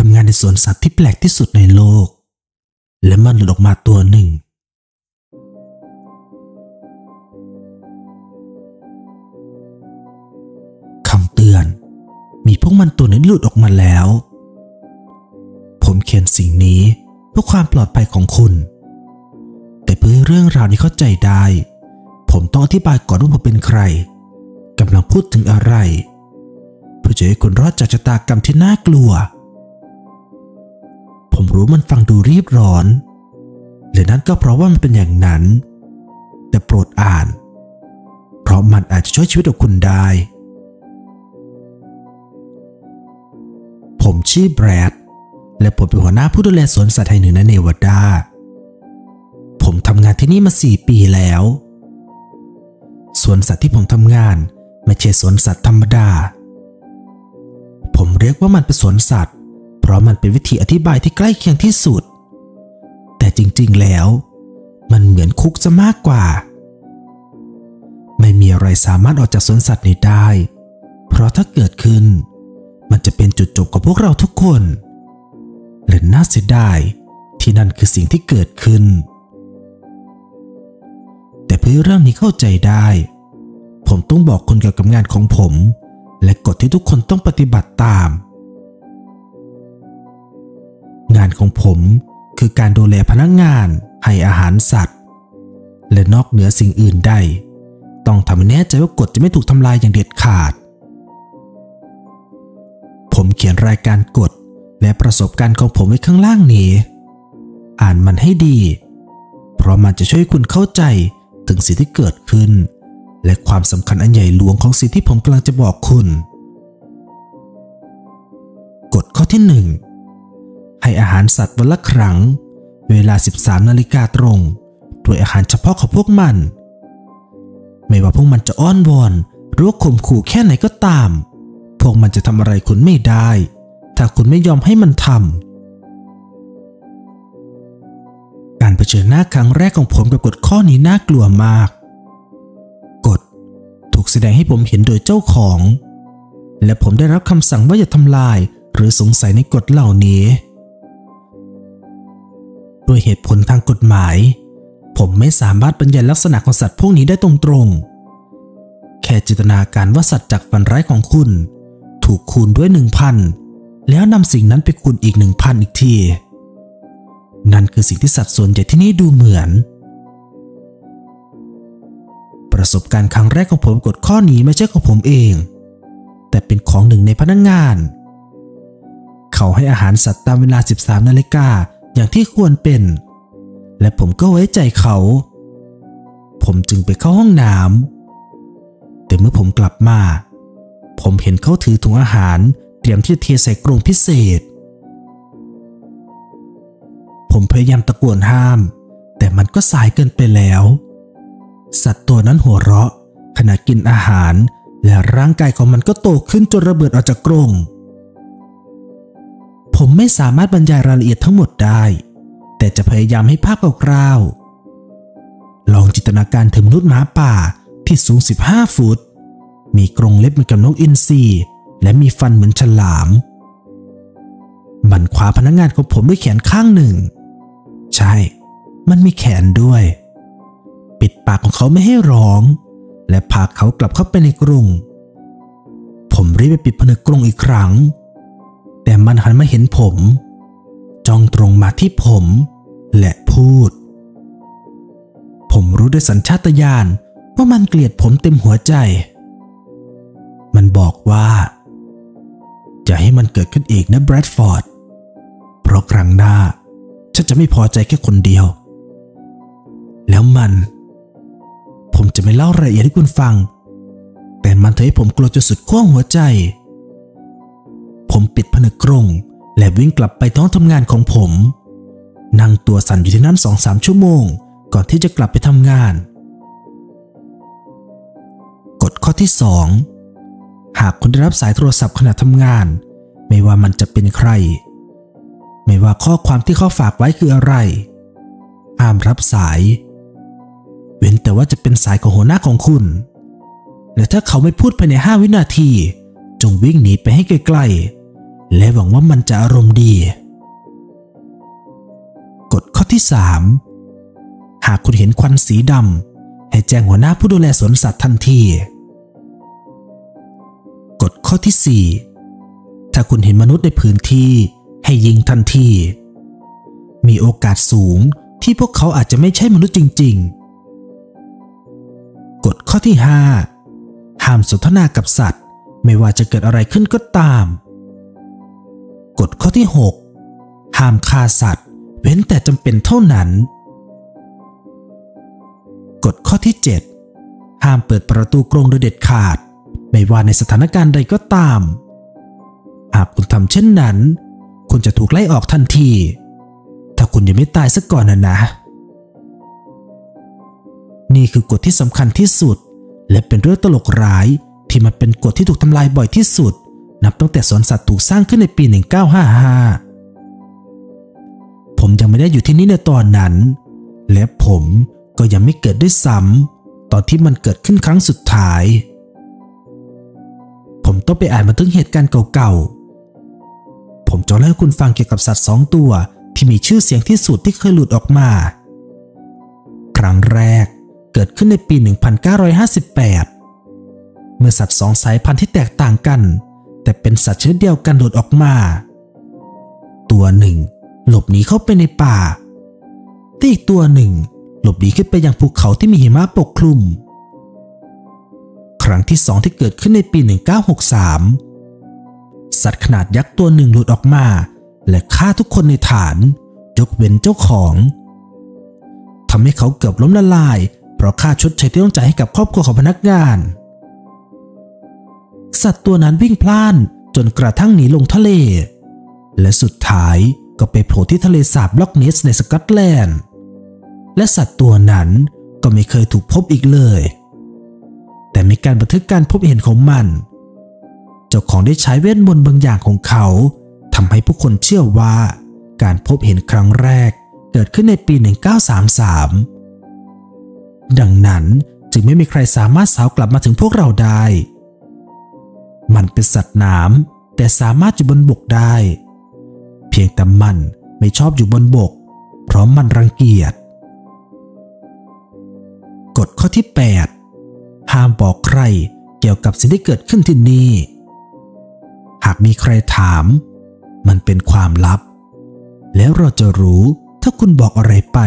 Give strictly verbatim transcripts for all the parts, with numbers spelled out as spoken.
ำงานในสวนสัตว์ที่แปลกที่สุดในโลกและมันหลุดออกมาตัวหนึ่งคำเตือนมีพวกมันตัวนึงหลุดออกมาแล้วผมเขียนสิ่งนี้เพื่อความปลอดภัยของคุณแต่เพื่อให้เรื่องราวนี้เข้าใจได้ผมต้องอธิบายก่อนว่าผมเป็นใครกำลังพูดถึงอะไรเพื่อจะให้คุณรอดจากชะตากรรมที่น่ากลัวผมรู้มันฟังดูรีบร้อนและนั่นก็เพราะว่ามันเป็นอย่างนั้นแต่โปรดอ่านเพราะมันอาจจะช่วยชีวิตของคุณได้ผมชื่อแบรดและผมเป็นหัวหน้าผู้ดูแลสวนสัตว์แห่งหนึ่งในเนวาดาผมทำงานที่นี่มาสี่ปีแล้วสวนสัตว์ที่ผมทำงานไม่ใช่สวนสัตว์ธรรมดาผมเรียกว่ามันเป็นสวนสัตว์เพราะมันเป็นวิธีอธิบายที่ใกล้เคียงที่สุดแต่จริงๆแล้วมันเหมือนคุกซะมากกว่าไม่มีอะไรสามารถออกจากสวนสัตว์นี้ได้เพราะถ้าเกิดขึ้นมันจะเป็นจุดจบของพวกเราทุกคนและน่าเสียดายที่นั่นคือสิ่งที่เกิดขึ้นแต่เพื่อเรื่องนี้เข้าใจได้ผมต้องบอกคุณเกี่ยวกับงานของผมและกฎที่ทุกคนต้องปฏิบัติตามงานของผมคือการดูแลพนักงานให้อาหารสัตว์และนอกเหนือสิ่งอื่นใดต้องทำให้แน่ใจว่ากฎจะไม่ถูกทำลายอย่างเด็ดขาดผมเขียนรายการกฎและประสบการณ์ของผมไว้ข้างล่างนี้อ่านมันให้ดีเพราะมันจะช่วยคุณเข้าใจถึงสิ่งที่เกิดขึ้นและความสำคัญอันใหญ่หลวงของสิ่งที่ผมกำลังจะบอกคุณกฎข้อที่หนึ่งให้อาหารสัตว์วันละครั้งเวลา สิบสาม นาฬิกาตรงด้วยอาหารเฉพาะของพวกมันไม่ว่าพวกมันจะอ้อนวอนหรือข่มขู่แค่ไหนก็ตามพวกมันจะทำอะไรคุณไม่ได้ถ้าคุณไม่ยอมให้มันทำการเผชิญหน้าครั้งแรกของผมกับกฎข้อนี้น่ากลัวมากกฎถูกแสดงให้ผมเห็นโดยเจ้าของและผมได้รับคำสั่งว่าอย่าทำลายหรือสงสัยในกฎเหล่านี้ด้วยเหตุผลทางกฎหมายผมไม่สามารถบรรยายลักษณะของสัตว์พวกนี้ได้ตรงๆแค่จินตนาการว่าสัตว์จากฝันร้ายของคุณถูกคูณด้วย หนึ่งพัน แล้วนำสิ่งนั้นไปคูณอีก หนึ่งพัน อีกทีนั่นคือสิ่งที่สัตว์ส่วนใหญ่ที่นี่ดูเหมือนประสบการณ์ครั้งแรกของผมกฎข้อนี้ไม่ใช่ของผมเองแต่เป็นของหนึ่งในพนักงานเขาให้อาหารสัตว์ตามเวลา สิบสาม นาฬิกาอย่างที่ควรเป็นและผมก็ไว้ใจเขาผมจึงไปเข้าห้องน้ำแต่เมื่อผมกลับมาผมเห็นเขาถือถุงอาหารเตรียมที่จะเทใส่กรงพิเศษผมพยายามตะโกนห้ามแต่มันก็สายเกินไปแล้วสัตว์ตัวนั้นหัวเราะขณะกินอาหารและร่างกายของมันก็โตขึ้นจนระเบิดออกจากกรงผมไม่สามารถบรรยายรายละเอียดทั้งหมดได้แต่จะพยายามให้ภาพคร่าวๆลองจินตนาการถึงมนุษย์หมาป่าที่สูงสิบห้าฟุตมีกรงเล็บเหมือนกับนกอินทรีและมีฟันเหมือนฉลามมันคว้าพนักงานของผมด้วยแขนข้างหนึ่งใช่มันมีแขนด้วยปิดปากของเขาไม่ให้ร้องและพาเขากลับเข้าไปในกรงผมรีบไปปิดผนึกกรงอีกครั้งแต่มันหันมาเห็นผมจ้องตรงมาที่ผมและพูดผมรู้ด้วยสัญชาตญาณว่ามันเกลียดผมเต็มหัวใจมันบอกว่าอย่าให้มันเกิดขึ้นอีกนะแบรดฟอร์ดเพราะครั้งหน้าฉันจะไม่พอใจแค่คนเดียวแล้วมันผมจะไม่เล่ารายละเอียดให้คุณฟังแต่มันทำให้ผมกลัวจนสุดขั้วหัวใจผมปิดผนึกกรงและวิ่งกลับไปท้องทำงานของผมนั่งตัวสั่นอยู่ที่นั่น สองถึงสาม ชั่วโมงก่อนที่จะกลับไปทำงานกฎข้อที่สองหากคุณได้รับสายโทรศัพท์ขณะทำงานไม่ว่ามันจะเป็นใครไม่ว่าข้อความที่เขาฝากไว้คืออะไรห้ามรับสายเว้นแต่ว่าจะเป็นสายของหัวหน้าของคุณและถ้าเขาไม่พูดภายในห้าวินาทีจงวิ่งหนีไปให้ไกลและหวังว่ามันจะอารมณ์ดีกฎข้อที่สามหากคุณเห็นควันสีดำให้แจ้งหัวหน้าผู้ดูแลสวนสัตว์ทันทีกฎข้อที่สี่ถ้าคุณเห็นมนุษย์ในพื้นที่ให้ยิงทันทีมีโอกาสสูงที่พวกเขาอาจจะไม่ใช่มนุษย์จริงๆกฎข้อที่ห้าห้ามสนทนากับสัตว์ไม่ว่าจะเกิดอะไรขึ้นก็ตามกฎข้อที่หกห้ามฆ่าสัตว์เว้นแต่จำเป็นเท่านั้นกฎข้อที่เจ็ดห้ามเปิดประตูกรงโดยเด็ดขาดไม่ว่าในสถานการณ์ใดก็ตามหากคุณทำเช่นนั้นคุณจะถูกไล่ออกทันทีถ้าคุณยังไม่ตายซะก่อนนะนะนี่คือกฎที่สำคัญที่สุดและเป็นเรื่องตลกร้ายที่มันเป็นกฎที่ถูกทำลายบ่อยที่สุดนับตั้งแต่สวนสัตว์ถูกสร้างขึ้นในปีหนึ่งพันเก้าร้อยห้าสิบห้าผมยังไม่ได้อยู่ที่นี่ในตอนนั้นและผมก็ยังไม่เกิดด้วยซ้ำตอนที่มันเกิดขึ้นครั้งสุดท้ายผมต้องไปอ่านบันทึกเหตุการณ์เก่าๆผมจะเล่าให้คุณฟังเกี่ยวกับสัตว์สองตัวที่มีชื่อเสียงที่สุดที่เคยหลุดออกมาครั้งแรกเกิดขึ้นในปีหนึ่งพันเก้าร้อยห้าสิบแปดเมื่อสัตว์สองสายพันธุ์ที่แตกต่างกันแต่เป็นสัตว์ชนิดเดียวกันหลุดออกมาตัวหนึ่งหลบหนีเข้าไปในป่าแต่อีกตัวหนึ่งหลบหนีขึ้นไปยังภูเขาที่มีหิมะปกคลุมครั้งที่สองที่เกิดขึ้นในปีหนึ่งพันเก้าร้อยหกสิบสามสัตว์ขนาดยักษ์ตัวหนึ่งหลุดออกมาและฆ่าทุกคนในฐานยกเว้นเจ้าของทำให้เขาเกือบล้มละลายเพราะค่าชดเชยที่ต้องจ่ายให้กับครอบครัวของพนักงานสัตว์ตัวนั้นวิ่งพล่านจนกระทั่งหนีลงทะเลและสุดท้ายก็ไปโผล่ที่ทะเลสาบล็อกเนสในสกอตแลนด์และสัตว์ตัวนั้นก็ไม่เคยถูกพบอีกเลยแต่มีการบันทึกการพบเห็นของมันเจ้าของได้ใช้เวทมนต์บางอย่างของเขาทำให้ผู้คนเชื่อว่าการพบเห็นครั้งแรกเกิดขึ้นในปีหนึ่งพันเก้าร้อยสามสิบสามดังนั้นจึงไม่มีใครสามารถสาวกลับมาถึงพวกเราได้มันเป็นสัตว์น้ำแต่สามารถอยู่บนบกได้เพียงแต่มันไม่ชอบอยู่บนบกเพราะมันรังเกียจกฎข้อที่แปดห้ามบอกใครเกี่ยวกับสิ่งที่เกิดขึ้นที่นี่หากมีใครถามมันเป็นความลับแล้วเราจะรู้ถ้าคุณบอกอะไรไป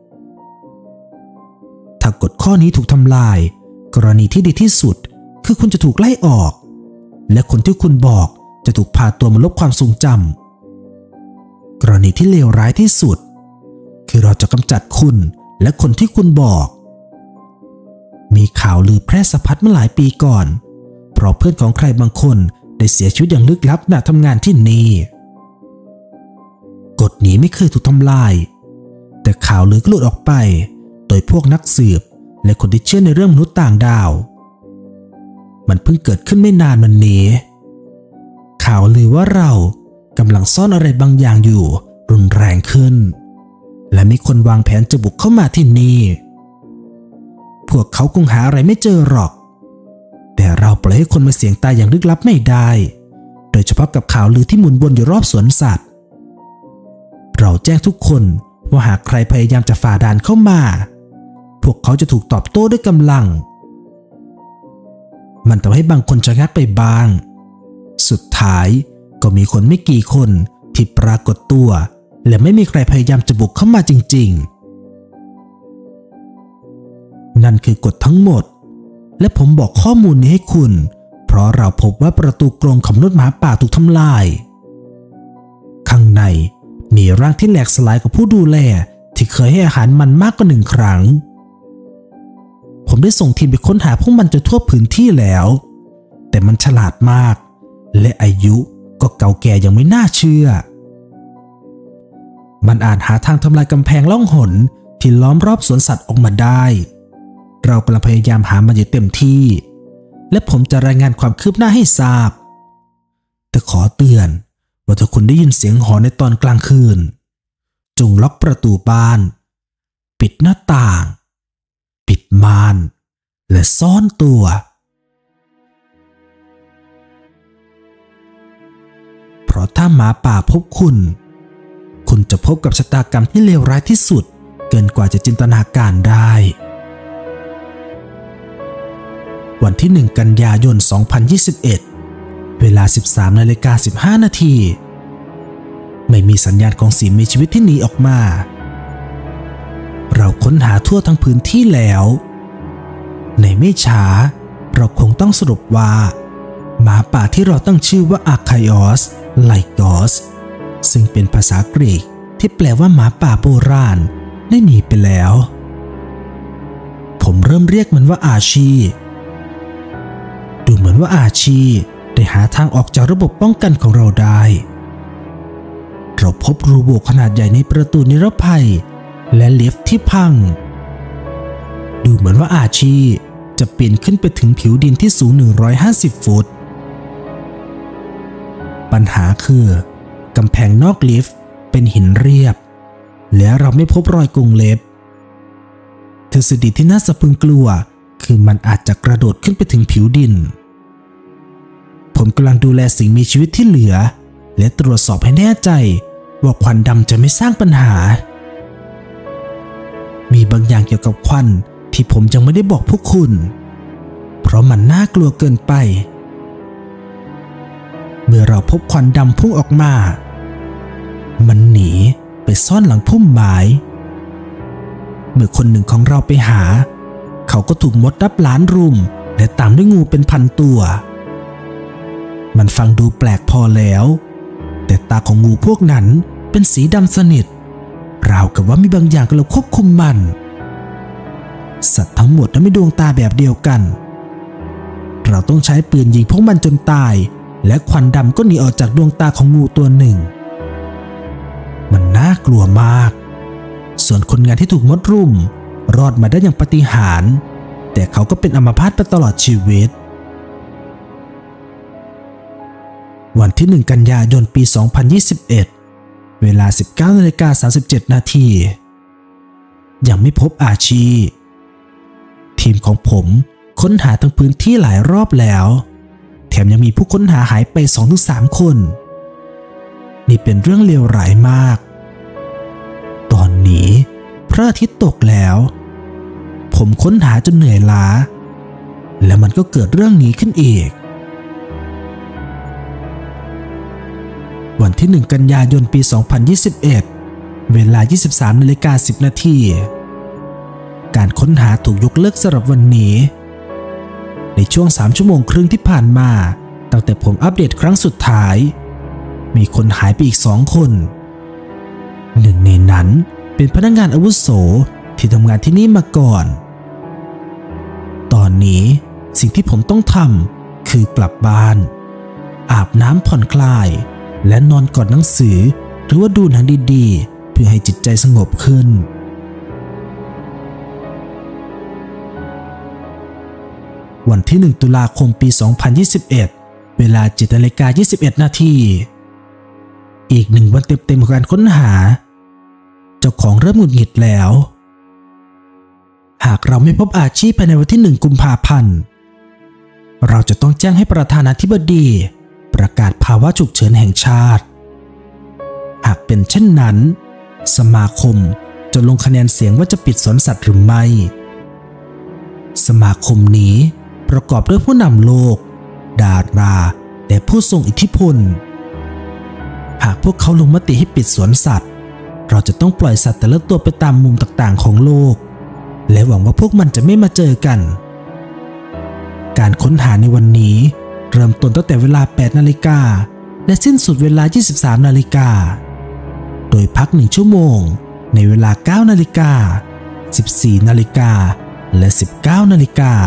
ถ้ากฎข้อนี้ถูกทำลายกรณีที่ดีที่สุดคือคุณจะถูกไล่ออกและคนที่คุณบอกจะถูกพาตัวมาลบความทรงจำกรณีที่เลวร้ายที่สุดคือเราจะกำจัดคุณและคนที่คุณบอกมีข่าวลือแพร่สะพัดเมื่อหลายปีก่อนเพราะเพื่อนของใครบางคนได้เสียชีวิตอย่างลึกลับขณะทำงานที่นี่กฎนี้ไม่เคยถูกทำลายแต่ข่าวลือก็หลุดออกไปโดยพวกนักสืบและคนที่เชื่อในเรื่องมนุษย์ต่างดาวมันเพิ่งเกิดขึ้นไม่นานมานี้ข่าวลือว่าเรากำลังซ่อนอะไรบางอย่างอยู่รุนแรงขึ้นและมีคนวางแผนจะบุกเข้ามาที่นี่พวกเขาคงหาอะไรไม่เจอหรอกแต่เราปล่อยให้คนมาเสี่ยงตายอย่างลึกลับไม่ได้โดยเฉพาะกับข่าวลือที่หมุนวนอยู่รอบสวนสัตว์เราแจ้งทุกคนว่าหากใครพยายามจะฝ่าด่านเข้ามาพวกเขาจะถูกตอบโต้ด้วยกำลังมันทำให้บางคนชะงักไปบ้างสุดท้ายก็มีคนไม่กี่คนที่ปรากฏตัวและไม่มีใครพยายามจะบุกเข้ามาจริงๆนั่นคือกฎทั้งหมดและผมบอกข้อมูลนี้ให้คุณเพราะเราพบว่าประตูกรงของมนุษย์หมาป่าถูกทำลายข้างในมีร่างที่แหลกสลายกับผู้ดูแลที่เคยให้อาหารมันมากกว่าหนึ่งครั้งผมได้ส่งทีมไปค้นหาพวกมันจนทั่วพื้นที่แล้วแต่มันฉลาดมากและอายุก็เก่าแก่ยังไม่น่าเชื่อมันอาจหาทางทำลายกำแพงล่องหนที่ล้อมรอบสวนสัตว์ออกมาได้เรากำลังพยายามหามันอยู่เต็มที่และผมจะรายงานความคืบหน้าให้ทราบแต่ขอเตือนว่าถ้าคุณได้ยินเสียงหอนในตอนกลางคืนจงล็อกประตูบ้านปิดหน้าต่างปิดม่านและซ่อนตัวเพราะถ้าหมาป่าพบคุณคุณจะพบกับชะตากรรมที่เลวร้ายที่สุดเกินกว่าจะจินตนาการได้วันที่หนึ่งกันยายนสองพันยี่สิบเอ็ดเวลา สิบสามนาฬิกาสิบห้านาทีไม่มีสัญญาณของสิ่งมีชีวิตที่หนีออกมาเราค้นหาทั่วทั้งพื้นที่แล้วในไม่ช้าเราคงต้องสรุปว่าหมาป่าที่เราตั้งชื่อว่าอาคายอสไลกอสซึ่งเป็นภาษากรีกที่แปลว่าหมาป่าโบราณได้หนีไปแล้วผมเริ่มเรียกมันว่าอาชีดูเหมือนว่าอาชีได้หาทางออกจากระบบป้องกันของเราได้เราพบรูโหว่ขนาดใหญ่ในประตูนิรภัยและลิฟต์ที่พังดูเหมือนว่าอาชีจะปีนขึ้นไปถึงผิวดินที่สูงหนึ่งร้อยห้าสิบฟุตปัญหาคือกำแพงนอกลิฟต์เป็นหินเรียบและเราไม่พบรอยกรงเล็บทฤษฎีที่น่าสะพรึงกลัวคือมันอาจจะกระโดดขึ้นไปถึงผิวดินผมกำลังดูแลสิ่งมีชีวิตที่เหลือและตรวจสอบให้แน่ใจว่าควันดำจะไม่สร้างปัญหามีบางอย่างเกี่ยวกับควันที่ผมยังไม่ได้บอกพวกคุณเพราะมันน่ากลัวเกินไปเมื่อเราพบควันดำพุ่งออกมามันหนีไปซ่อนหลังพุ่มไม้เมื่อคนหนึ่งของเราไปหาเขาก็ถูกมดดับล้านรุมและตามด้วยงูเป็นพันตัวมันฟังดูแปลกพอแล้วแต่ตาของงูพวกนั้นเป็นสีดำสนิทราวกับว่ามีบางอย่างกำลังควบคุมมันสัตว์ทั้งหมดนั้นมีดวงตาแบบเดียวกันเราต้องใช้ปืนยิงพวกมันจนตายและควันดำก็หนีออกจากดวงตาของงูตัวหนึ่งมันน่ากลัวมากส่วนคนงานที่ถูกมดรุมรอดมาได้อย่างปาฏิหาริย์แต่เขาก็เป็นอัมพาตไปตลอดชีวิตวันที่หนึ่งกันยายนปีสองพันยี่สิบเอ็ดเวลา สิบเก้านาฬิกาสามสิบเจ็ดนาทียังไม่พบอาชีทีมของผมค้นหาทั้งพื้นที่หลายรอบแล้วแถมยังมีผู้ค้นหาหายไป สองถึงสาม คนนี่เป็นเรื่องเลวร้ายมากตอนนี้พระอาทิตย์ตกแล้วผมค้นหาจนเหนื่อยล้าและมันก็เกิดเรื่องนี้ขึ้นอีกวันที่หนึ่งกันยายนปีสองพันยี่สิบเอ็ดเวลา ยี่สิบสามนาฬิกาสิบนาทีการค้นหาถูกยกเลิกสำหรับวันนี้ในช่วงสามชั่วโมงครึ่งที่ผ่านมาตั้งแต่ผมอัปเดตครั้งสุดท้ายมีคนหายไปอีกสองคนหนึ่งในนั้นเป็นพนักงานอาวุโสที่ทำงานที่นี่มาก่อนตอนนี้สิ่งที่ผมต้องทำคือกลับบ้านอาบน้ำผ่อนคลายและนอนกอดหนังสือหรือว่าดูหนังดีๆเพื่อให้จิตใจสงบขึ้นวันที่หนึ่งตุลาคมปีสองพันยี่สิบเอ็ดเวลา เจ็ดนาฬิกายี่สิบเอ็ดนาทีอีกหนึ่งวันเต็มๆของการค้นหาเจ้าของเริ่มหงุดหงิดแล้วหากเราไม่พบอาชีพภายในวันที่หนึ่งกุมภาพันธ์เราจะต้องแจ้งให้ประธานาธิบดีประกาศภาวะฉุกเฉินแห่งชาติหากเป็นเช่นนั้นสมาคมจะลงคะแนนเสียงว่าจะปิดสวนสัตว์หรือไม่สมาคมนี้ประกอบด้วยผู้นำโลกดาราและผู้ทรงอิทธิพลหากพวกเขาลงมติให้ปิดสวนสัตว์เราจะต้องปล่อยสัตว์แต่ละตัวไปตามมุมต่างๆของโลกและหวังว่าพวกมันจะไม่มาเจอกันการค้นหาในวันนี้เริ่มต้นตั้งแต่เวลา แปดนาฬิกาและสิ้นสุดเวลา ยี่สิบสามนาฬิกาโดยพักหนึ่งชั่วโมงในเวลา เก้านาฬิกา สิบสี่นาฬิกาและ สิบเก้านาฬิกา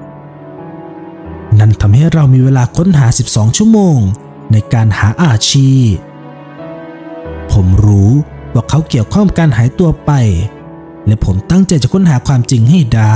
นั่นทำให้เรามีเวลาค้นหาสิบสองชั่วโมงในการหาอาชีพผมรู้ว่าเขาเกี่ยวข้องกับการหายตัวไปและผมตั้งใจจะค้นหาความจริงให้ได้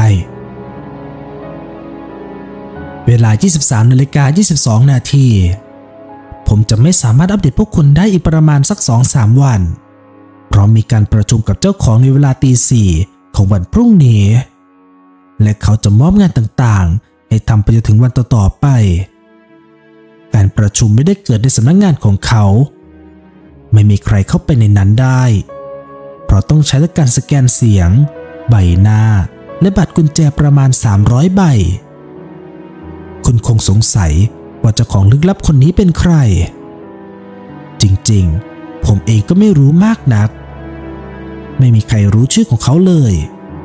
เวลา ยี่สิบสามนาฬิกายี่สิบสองนาทีผมจะไม่สามารถอัปเดตพวกคุณได้อีกประมาณสัก สองถึงสาม วันเพราะมีการประชุมกับเจ้าของในเวลาตีสี่ของวันพรุ่งนี้และเขาจะมอบงานต่างๆให้ทำไปจนถึงวันต่อๆไปการประชุมไม่ได้เกิดในสำนักงานของเขาไม่มีใครเข้าไปในนั้นได้เพราะต้องใช้การสแกนเสียงใบหน้าและบัตรกุญแจประมาณสามร้อยใบคุณคงสงสัยว่าเจ้าของลึกลับคนนี้เป็นใครจริงๆผมเองก็ไม่รู้มากนักไม่มีใครรู้ชื่อของเขาเลย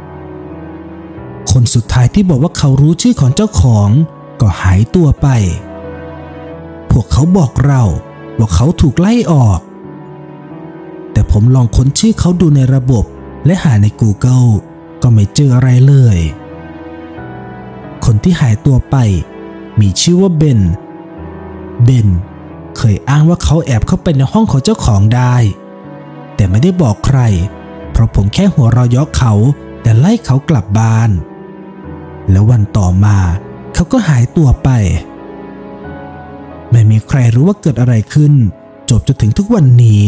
คนสุดท้ายที่บอกว่าเขารู้ชื่อของเจ้าของก็หายตัวไปพวกเขาบอกเราว่าเขาถูกไล่ออกแต่ผมลองค้นชื่อเขาดูในระบบและหาใน Google ก็ไม่เจออะไรเลยคนที่หายตัวไปมีชื่อว่าเบนเบนเคยอ้างว่าเขาแอบเข้าไปในห้องของเจ้าของได้แต่ไม่ได้บอกใครเพราะผมแค่หัวเราะเยาะเขาแต่ไล่เขากลับบ้านแล้ววันต่อมาเขาก็หายตัวไปไม่มีใครรู้ว่าเกิดอะไรขึ้นจบจนถึงทุกวันนี้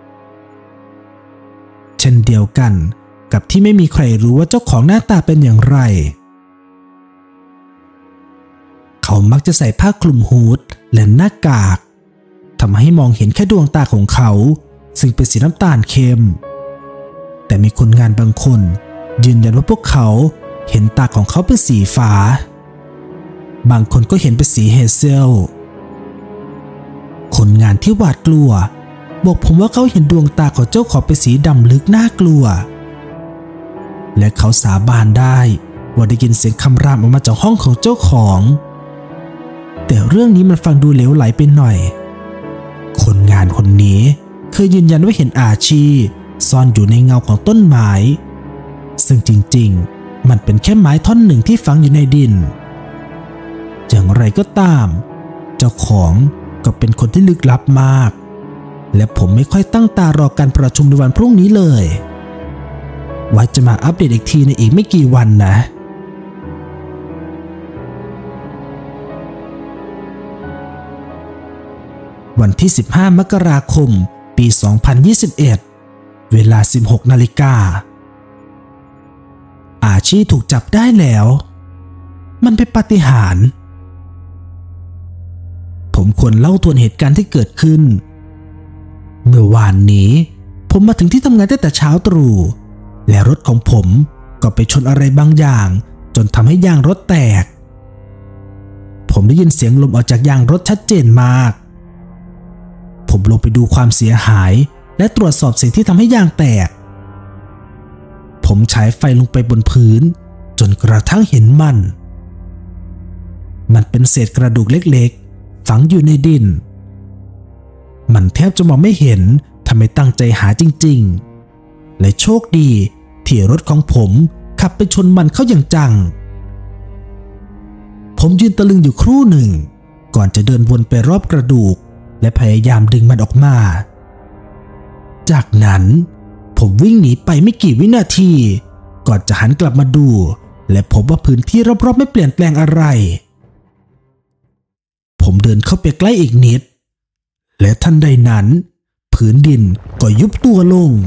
เช่นเดียวกันกับที่ไม่มีใครรู้ว่าเจ้าของหน้าตาเป็นอย่างไรเขามักจะใส่ผ้าคลุมฮูดและหน้ากากทำให้มองเห็นแค่ดวงตาของเขาซึ่งเป็นสีน้ำตาลเข้มแต่มีคนงานบางคนยืนยันว่าพวกเขาเห็นตาของเขาเป็นสีฟ้าบางคนก็เห็นเป็นสีเฮเซลคนงานที่หวาดกลัวบอกผมว่าเขาเห็นดวงตาของเจ้าของเป็นสีดำลึกน่ากลัวและเขาสาบานได้ว่าได้ยินเสียงคำรามออกมาจากห้องของเจ้าของแต่เรื่องนี้มันฟังดูเหลวไหลไปหน่อยคนงานคนนี้เคยยืนยันว่าเห็นอาชีซ่อนอยู่ในเงาของต้นไม้ซึ่งจริงๆมันเป็นแค่ไม้ท่อนหนึ่งที่ฝังอยู่ในดินอย่างไรก็ตามเจ้าของก็เป็นคนที่ลึกลับมากและผมไม่ค่อยตั้งตารอการประชุมในวันพรุ่งนี้เลยไว้จะมาอัปเดตอีกทีในอีกไม่กี่วันนะวันที่สิบห้ามกราคมปีสองพันยี่สิบเอ็ดเวลาสิบหกนาฬิกาอาชีถูกจับได้แล้วมันเป็นปาฏิหาริย์ผมควรเล่าทวนเหตุการณ์ที่เกิดขึ้นเมื่อวานนี้ผมมาถึงที่ทำงานตั้งแต่เช้าตรู่และรถของผมก็ไปชนอะไรบางอย่างจนทำให้ยางรถแตกผมได้ยินเสียงลมออกจากยางรถชัดเจนมากผมลงไปดูความเสียหายและตรวจสอบสิ่งที่ทำให้ยางแตกผมฉายไฟลงไปบนพื้นจนกระทั่งเห็นมันมันเป็นเศษกระดูกเล็กๆฝังอยู่ในดินมันแทบจะมองไม่เห็นถ้าไม่ตั้งใจหาจริงๆและโชคดีที่รถของผมขับไปชนมันเข้าอย่างจังผมยืนตะลึงอยู่ครู่หนึ่งก่อนจะเดินวนไปรอบกระดูกและพยายามดึงมันออกมาจากนั้นผมวิ่งหนีไปไม่กี่วินาทีก่อนจะหันกลับมาดูและพบว่าพื้นที่รอบๆไม่เปลี่ยนแปลงอะไรผมเดินเข้าไปใกล้อีกนิดและทันใดนั้นพื้นดินก็ยุบตัวลง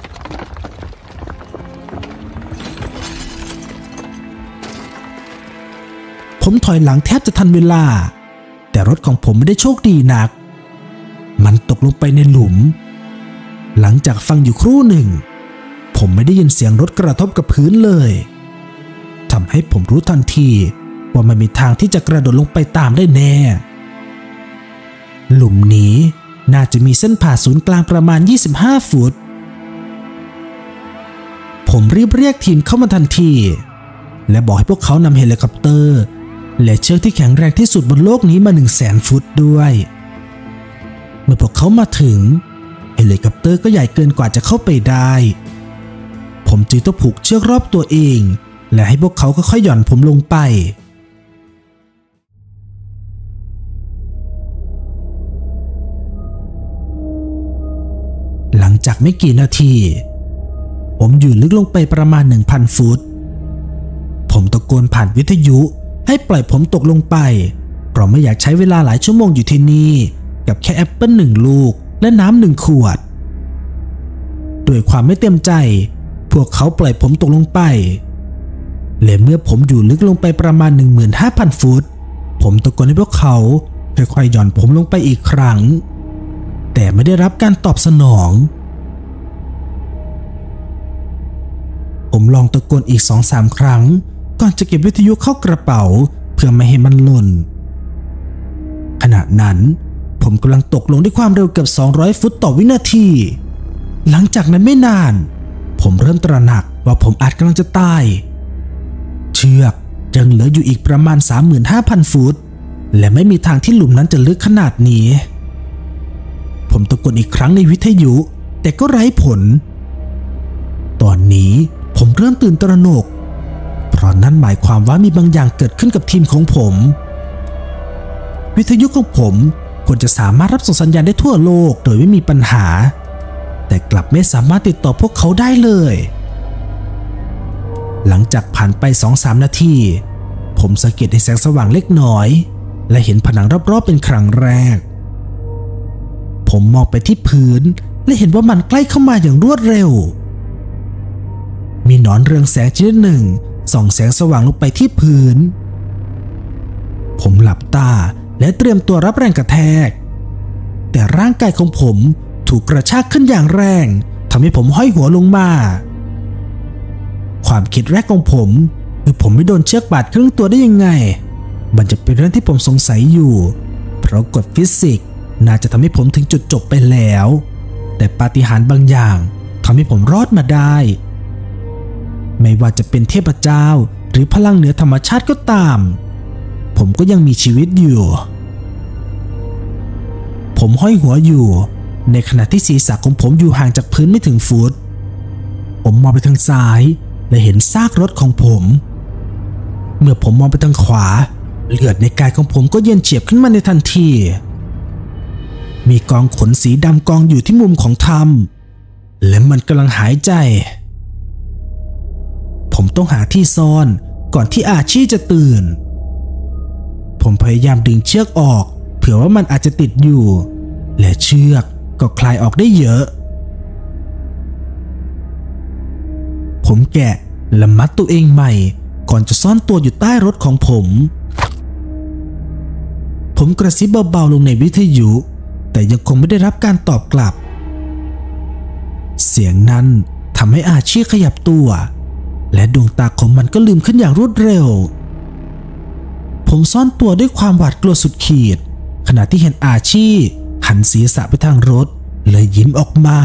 ผมถอยหลังแทบจะทันเวลาแต่รถของผมไม่ได้โชคดีนักมันตกลงไปในหลุมหลังจากฟังอยู่ครู่หนึ่งผมไม่ได้ยินเสียงรถกระทบกับพื้นเลยทำให้ผมรู้ทันทีว่ามันมีทางที่จะกระโดดลงไปตามได้แน่หลุมนี้น่าจะมีเส้นผ่าศูนย์กลางประมาณยี่สิบห้าฟุตผมรีบเรียกทีมเข้ามาทันทีและบอกให้พวกเขานำเฮลิคอปเตอร์และเชือกที่แข็งแรงที่สุดบนโลกนี้มา หนึ่งแสน ฟุตด้วยเมื่อพวกเขามาถึงเฮลิคอปเตอร์ก็ใหญ่เกินกว่าจะเข้าไปได้ผมจึงต้องผูกเชือกรอบตัวเองและให้พวกเขาค่อยๆหย่อนผมลงไปหลังจากไม่กี่นาทีผมอยู่ลึกลงไปประมาณ หนึ่งพัน ฟุตผมตะโกนผ่านวิทยุให้ปล่อยผมตกลงไปเพราะไม่อยากใช้เวลาหลายชั่วโมงอยู่ที่นี่กับแค่แอปเปิ้ลหนึ่งลูกและน้ำหนึ่งขวดด้วยความไม่เต็มใจพวกเขาปล่อยผมตกลงไปและเมื่อผมอยู่ลึกลงไปประมาณ หนึ่งหมื่นห้าพัน ฟุตผมตะโกนให้พวกเขาค่อยๆหย่อนผมลงไปอีกครั้งแต่ไม่ได้รับการตอบสนองผมลองตะโกนอีก สองสาม ครั้งก่อนจะเก็บวิทยุเข้ากระเป๋าเพื่อไม่ให้มันหล่นขณะนั้นผมกำลังตกลงด้วยความเร็วเกือบสองร้อยฟุตต่อวินาทีหลังจากนั้นไม่นานผมเริ่มตระหนักว่าผมอาจกำลังจะตายเชือกยังเหลืออยู่อีกประมาณ สามหมื่นห้าพัน ฟุตและไม่มีทางที่หลุมนั้นจะลึกขนาดนี้ผมตะโกนอีกครั้งในวิทยุแต่ก็ไร้ผลตอนนี้ผมเริ่มตื่นตระหนกเพราะนั่นหมายความว่ามีบางอย่างเกิดขึ้นกับทีมของผมวิทยุของผมควรจะสามารถรับส่งสัญญาณได้ทั่วโลกโดยไม่มีปัญหาแต่กลับไม่สามารถติดต่อพวกเขาได้เลยหลังจากผ่านไป สองสาม นาทีผมสังเกตเห็นแสงสว่างเล็กน้อยและเห็นผนังรอบๆเป็นครั้งแรกผมมองไปที่พื้นและเห็นว่ามันใกล้เข้ามาอย่างรวดเร็วมีหนอนเรืองแสงชนิดหนึ่งส่องแสงสว่างลงไปที่พื้นผมหลับตาและเตรียมตัวรับแรงกระแทกแต่ร่างกายของผมถูกกระชากขึ้นอย่างแรงทำให้ผมห้อยหัวลงมาความคิดแรกของผมคือผมไม่โดนเชือกบาดครึ่งตัวได้ยังไงมันจะเป็นเรื่องที่ผมสงสัยอยู่เพราะกฎฟิสิกส์น่าจะทำให้ผมถึงจุดจบไปแล้วแต่ปาฏิหาริย์บางอย่างทำให้ผมรอดมาได้ไม่ว่าจะเป็นเทพเจ้าหรือพลังเหนือธรรมชาติก็ตามผมก็ยังมีชีวิตอยู่ผมห้อยหัวอยู่ในขณะที่ศีรษะของผมอยู่ห่างจากพื้นไม่ถึงฟุตผมมองไปทางซ้ายและเห็นซากรถของผมเมื่อผมมองไปทางขวาเลือดในกายของผมก็เย็นเฉียบขึ้นมาในทันทีมีกองขนสีดำกองอยู่ที่มุมของถ้ำและมันกำลังหายใจผมต้องหาที่ซ่อนก่อนที่อาชีจะตื่นผมพยายามดึงเชือกออกเผื่อว่ามันอาจจะติดอยู่และเชือกก็คลายออกได้เยอะผมแกะและมัดตัวเองใหม่ก่อนจะซ่อนตัวอยู่ใต้รถของผมผมกระซิบเบาๆลงในวิทยุแต่ยังคงไม่ได้รับการตอบกลับเสียงนั้นทำให้อาชีขยับตัวและดวงตาของมันก็ลืมขึ้นอย่างรวดเร็วผมซ่อนตัวด้วยความหวาดกลัวสุดขีดขณะที่เห็นอาชีหันศีรษะไปทางรถเลยยิ้มออกมา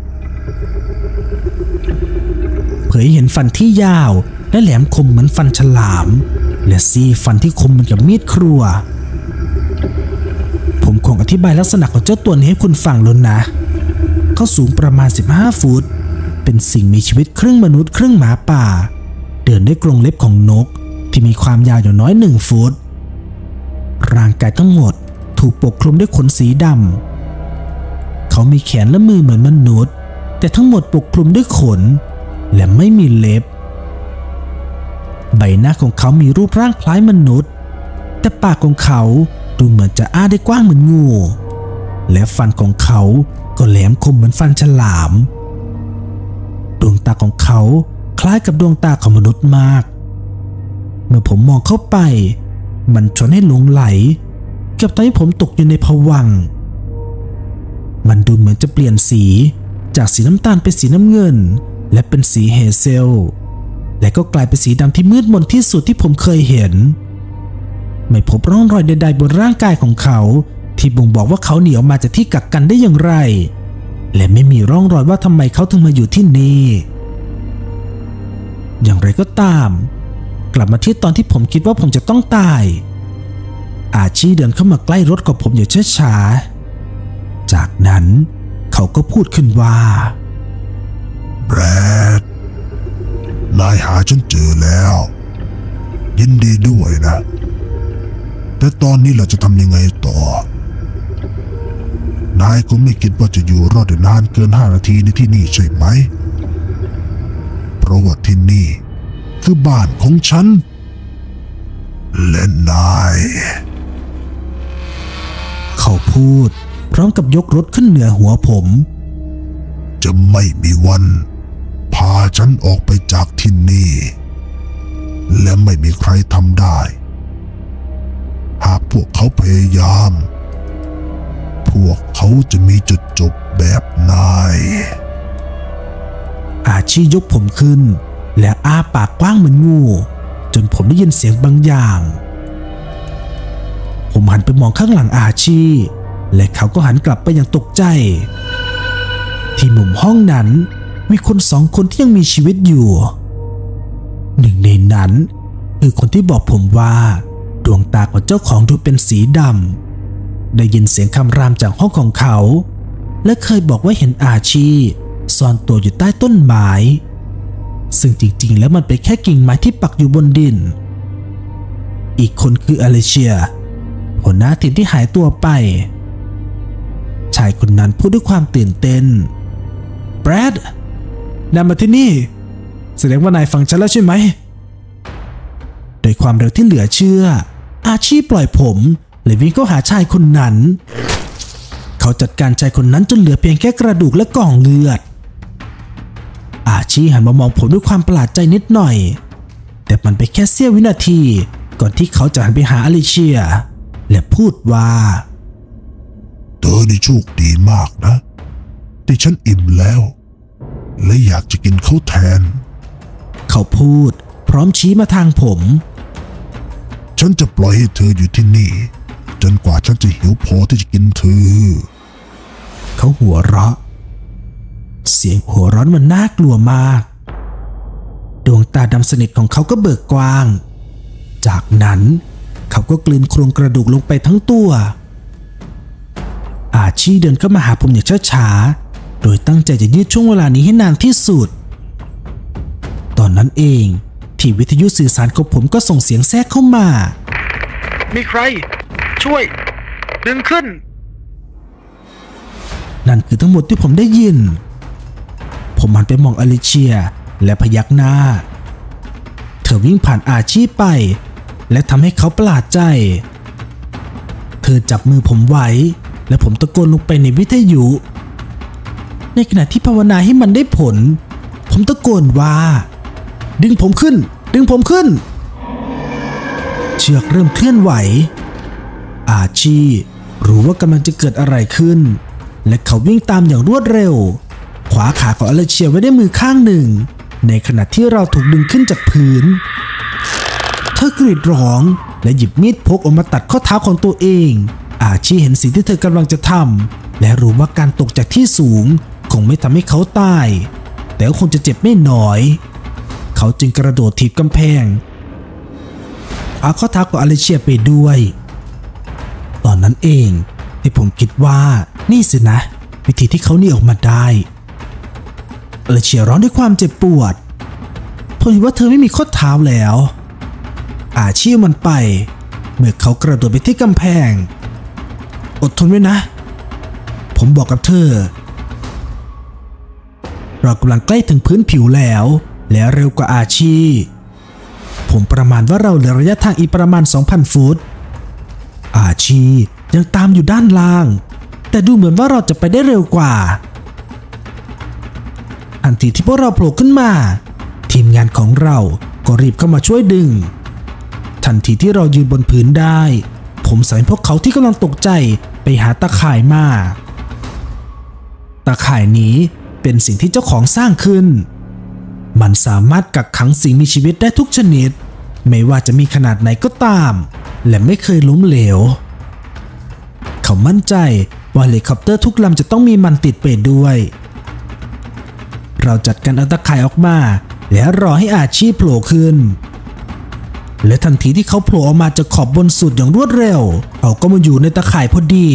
เผยเห็นฟันที่ยาวและแหลมคมเหมือนฟันฉลามและซี่ฟันที่คมเหมือนกับมีดครัวผมคงอธิบายลักษณะของเจ้าตัวนี้ให้คุณฟังแล้วนะเขาสูงประมาณสิบห้าฟุตเป็นสิ่งมีชีวิตครึ่งมนุษย์ครึ่งหมาป่าเดินด้วยกรงเล็บของนกที่มีความยาวอย่างน้อยหนึ่งฟุตร่างกายทั้งหมดถูกปกคลุมด้วยขนสีดำเขามีแขนและมือเหมือนมนุษย์แต่ทั้งหมดปกคลุมด้วยขนและไม่มีเล็บใบหน้าของเขามีรูปร่างคล้ายมนุษย์แต่ปากของเขาดูเหมือนจะอ้าได้กว้างเหมือนงูและฟันของเขาก็แหลมคมเหมือนฟันฉลามดวงตาของเขาคล้ายกับดวงตาของมนุษย์มากเมื่อผมมองเข้าไปมันชวนให้หลงไหลเกือบทำให้ผมตกอยู่ในภวังค์มันดูเหมือนจะเปลี่ยนสีจากสีน้ำตาลเป็นสีน้ำเงินและเป็นสีเฮเซลและก็กลายเป็นสีดำที่มืดมนที่สุดที่ผมเคยเห็นไม่พบร่องรอยใดๆบนร่างกายของเขาที่บ่งบอกว่าเขาหนีออกมาจากที่กักกันได้อย่างไรและไม่มีร่องรอยว่าทำไมเขาถึงมาอยู่ที่นี่อย่างไรก็ตามกลับมาที่ตอนที่ผมคิดว่าผมจะต้องตายอาชีเดินเข้ามาใกล้รถของผมอย่างช้าๆจากนั้นเขาก็พูดขึ้นว่าแบรดนายหาฉันเจอแล้วยินดีด้วยนะแต่ตอนนี้เราจะทำยังไงต่อนายคงไม่คิดว่าจะอยู่รอดได้นานเกินห้านาทีในที่นี่ใช่ไหมเพราะว่าที่นี่คือบ้านของฉันและนายเขาพูดพร้อมกับยกรถขึ้นเหนือหัวผมจะไม่มีวันพาฉันออกไปจากที่นี่และไม่มีใครทำได้หากพวกเขาพยายามพวกเขาจะมีจุดจบแบบนายอาชียกผมขึ้นและอ้าปากกว้างเหมือนงูจนผมได้ยินเสียงบางอย่างผมหันไปมองข้างหลังอาชีและเขาก็หันกลับไปอย่างตกใจที่มุมห้องนั้นมีคนสองคนที่ยังมีชีวิตอยู่หนึ่งในนั้นคือคนที่บอกผมว่าดวงตาของเจ้าของดูเป็นสีดำได้ยินเสียงคำรามจากห้องของเขาและเคยบอกว่าเห็นอาชีซ่อนตัวอยู่ใต้ต้นไม้ซึ่งจริงๆแล้วมันเป็นแค่กิ่งไม้ที่ปักอยู่บนดินอีกคนคืออเลเชียหัวหน้าทีมที่หายตัวไปชายคนนั้นพูดด้วยความตื่นเต้นแบรดนายมาที่นี่แสดงว่านายฟังฉันแล้วใช่ไหมโดยความเร็วที่เหลือเชื่ออาชีปล่อยผมและวิ่งเข้าหาชายคนนั้นเขาจัดการชายคนนั้นจนเหลือเพียงแค่กระดูกและกล่องเลือดอาชีหันมามองผมด้วยความประหลาดใจนิดหน่อยแต่มันเป็นแค่เสี้ยววินาทีก่อนที่เขาจะหันไปหาอลิเชียและพูดว่าเธอได้โชคดีมากนะที่ฉันอิ่มแล้วและอยากจะกินข้าวแทนเขาพูดพร้อมชี้มาทางผมฉันจะปล่อยให้เธออยู่ที่นี่จนกว่าฉันจะหิวพอที่จะกินเธอเขาหัวเราะเสียงหัวเราะมันน่ากลัวมากดวงตาดำสนิทของเขาก็เบิกกว้างจากนั้นเขาก็กลืนโครงกระดูกลงไปทั้งตัวอาชีเดินเข้ามาหาผมอย่างช้าๆโดยตั้งใจจะยืดช่วงเวลานี้ให้นานที่สุดตอนนั้นเองที่วิทยุสื่อสารของผมก็ส่งเสียงแทรกเข้ามามีใครช่วยดึงขึ้นนั่นคือทั้งหมดที่ผมได้ยินผมหันไปมองอลิเชียและพยักหน้าเธอวิ่งผ่านอาชีไปและทำให้เขาประหลาดใจเธอจับมือผมไว้และผมตะโกนลงไปในวิทยุในขณะที่ภาวนาให้มันได้ผลผมตะโกนว่าดึงผมขึ้นดึงผมขึ้นเชือกเริ่มเคลื่อนไหวอาชีรู้ว่ากำลังจะเกิดอะไรขึ้นและเขาวิ่งตามอย่างรวดเร็วขวาขาของอเลเชียไว้ในมือข้างหนึ่งในขณะที่เราถูกดึงขึ้นจากพื้นเธอกรีดร้องและหยิบมีดพกออกมาตัดข้อเท้าของตัวเองอาชีเห็นสิ่งที่เธอกำลังจะทำและรู้ว่าการตกจากที่สูงคงไม่ทำให้เขาตายแต่คงจะเจ็บไม่น้อยเขาจึงกระโดดถีบกำแพงเอาข้อเท้าของอเลเชียไปด้วยตอนนั้นเองที่ผมคิดว่านี่สินะวิธีที่เขาหนีออกมาได้อเลเชียร้องด้วยความเจ็บปวดผมเห็นว่าเธอไม่มีข้อเท้าแล้วอาชีมันไปเมื่อเขากระโดดไปที่กำแพงอดทนไว้นะผมบอกกับเธอเรากำลังใกล้ถึงพื้นผิวแล้วและเร็วกว่าอาชีผมประมาณว่าเราเหลือระยะทางอีกประมาณ สองพัน ฟุตอาชียังตามอยู่ด้านล่างแต่ดูเหมือนว่าเราจะไปได้เร็วกว่าทันทีที่พวกเราโผล่ขึ้นมาทีมงานของเราก็รีบเข้ามาช่วยดึงทันทีที่เรายืนบนพื้นได้ผมสั่งพวกเขาที่กำลังตกใจไปหาตะข่ายมาตะข่ายนี้เป็นสิ่งที่เจ้าของสร้างขึ้นมันสามารถกักขังสิ่งมีชีวิตได้ทุกชนิดไม่ว่าจะมีขนาดไหนก็ตามและไม่เคยล้มเหลวเขามั่นใจว่าเฮลิคอปเตอร์ทุกลำจะต้องมีมันติดไปด้วยเราจัดการเอาตะข่ายออกมาและรอให้อาชีพโผล่ขึ้นและทันทีที่เขาโผล่ออกมาจากขอบบนสุดอย่างรวดเร็วเขาก็มาอยู่ในตะข่ายพอดี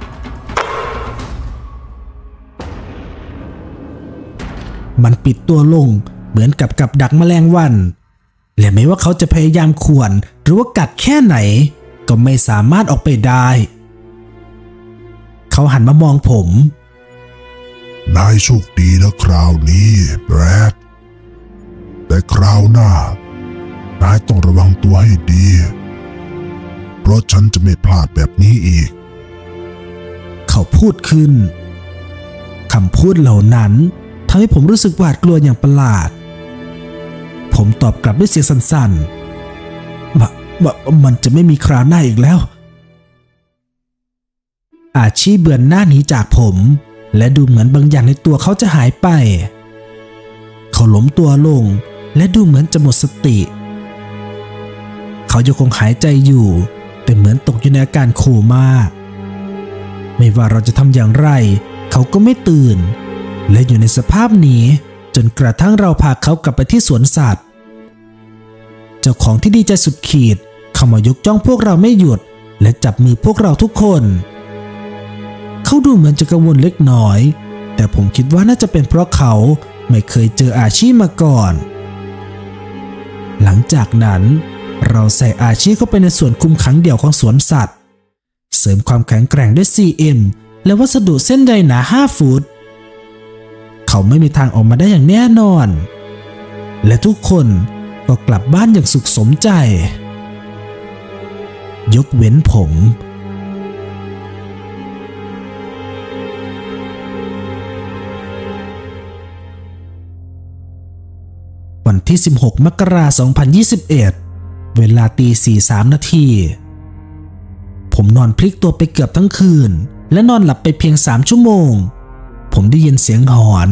มันปิดตัวลงเหมือนกับกับดักแมลงวันและไม่ว่าเขาจะพยายามข่วนหรือว่ากัดแค่ไหนก็ไม่สามารถออกไปได้เขาหันมามองผมนายโชคดีนะคราวนี้แบรดแต่คราวหน้านายต้องระวังตัวให้ดีเพราะฉันจะไม่พลาดแบบนี้อีกเขาพูดขึ้นคำพูดเหล่านั้นทำให้ผมรู้สึกหวาดกลัวอย่างประหลาดผมตอบกลับด้วยเสียงสั่นๆมะมะมันจะไม่มีคราวหน้าอีกแล้วอาชีเบือนหน้าหนีจากผมและดูเหมือนบางอย่างในตัวเขาจะหายไปเขาล้มตัวลงและดูเหมือนจะหมดสติเขายังคงหายใจอยู่แต่เหมือนตกอยู่ในอาการโคม่าไม่ว่าเราจะทำอย่างไรเขาก็ไม่ตื่นและอยู่ในสภาพนี้จนกระทั่งเราพาเขากลับไปที่สวนสัตว์เจ้าของที่ดีใจสุดขีดเข้ามายกจ้องพวกเราไม่หยุดและจับมือพวกเราทุกคนเขาดูเหมือนจะกังวลเล็กน้อยแต่ผมคิดว่าน่าจะเป็นเพราะเขาไม่เคยเจออาชีมาก่อนหลังจากนั้นเราใส่อาชีเข้าไปในส่วนคุมขังเดี่ยวของสวนสัตว์เสริมความแข็งแกร่งด้วย ซี เอ็ม และวัสดุเส้นใยหนาห้าฟุตเขาไม่มีทางออกมาได้อย่างแน่นอนและทุกคนก็กลับบ้านอย่างสุขสมใจยกเว้นผมวันที่สิบหกมกราคมสองพันยี่สิบเอ็ดเวลาตีสี่สามนาทีผมนอนพลิกตัวไปเกือบทั้งคืนและนอนหลับไปเพียงสามชั่วโมงผมได้ยินเสียงหอน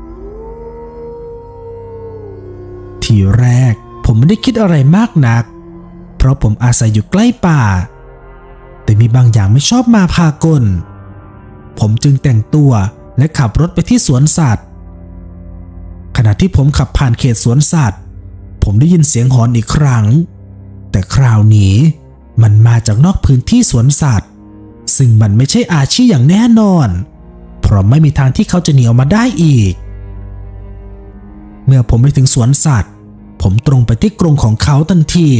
ทีแรกผมไม่ได้คิดอะไรมากนักเพราะผมอาศัยอยู่ใกล้ป่าแต่มีบางอย่างไม่ชอบมาพากลผมจึงแต่งตัวและขับรถไปที่สวนสัตว์ขณะที่ผมขับผ่านเขตสวนสัตว์ผมได้ยินเสียงหอนอีกครั้งแต่คราวนี้มันมาจากนอกพื้นที่สวนสัตว์ซึ่งมันไม่ใช่อาชีอย่างแน่นอนเพราะไม่มีทางที่เขาจะหนีออกมาได้อีกเมื่อผมไปถึงสวนสัตว์ผมตรงไปที่กรงของเขาทันที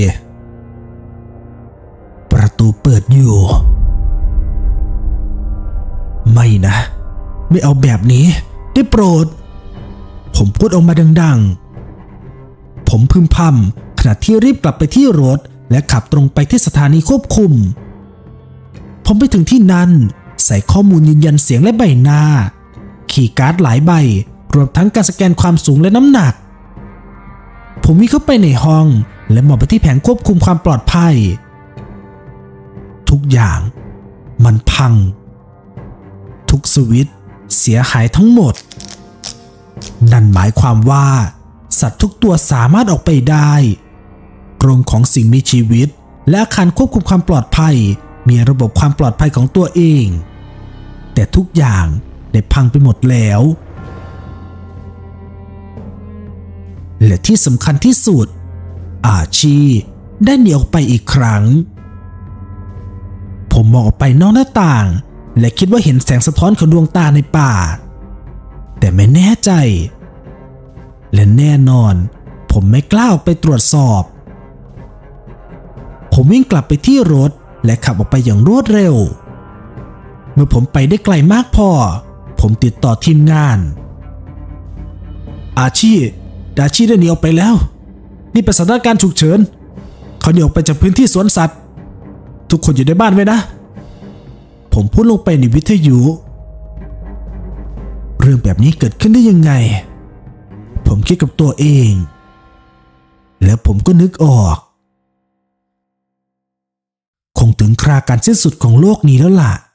ประตูเปิดอยู่ไม่นะไม่เอาแบบนี้ได้โปรดผมพูดออกมาดังๆผมพึมพำขณะที่รีบกลับไปที่รถและขับตรงไปที่สถานีควบคุมผมไปถึงที่นั่นใส่ข้อมูลยืนยันเสียงและใบหน้าคีย์การ์ดหลายใบรวมทั้งการสแกนความสูงและน้ำหนักผมวิ่งเข้าไปในห้องและมองไปที่แผงควบคุมความปลอดภัยทุกอย่างมันพังทุกสวิตช์เสียหายทั้งหมดนั่นหมายความว่าสัตว์ทุกตัวสามารถออกไปได้กรงของสิ่งมีชีวิตและอาคารควบคุมความปลอดภัยมีระบบความปลอดภัยของตัวเองแต่ทุกอย่างได้พังไปหมดแล้วและที่สำคัญที่สุดอาชีได้หนีออกไปอีกครั้งผมมองออกไปนอกหน้าต่างและคิดว่าเห็นแสงสะท้อนของดวงตาในป่าแต่ไม่แน่ใจและแน่นอนผมไม่กล้าออกไปตรวจสอบผมวิ่งกลับไปที่รถและขับออกไปอย่างรวดเร็วเมื่อผมไปได้ไกลมากพอผมติดต่อทีมงานอาชีดาชีได้หนีออกไปแล้วนี่เป็นสถานการณ์ฉุกเฉินเขาหนีออกไปจากพื้นที่สวนสัตว์ทุกคนอยู่ในบ้านไว้นะผมพูดลงไปในวิทยุเรื่องแบบนี้เกิดขึ้นได้ยังไงผมคิดกับตัวเองแล้วผมก็นึกออกคงถึงคราการสิ้นสุดของโลกนี้แล้วล่ะ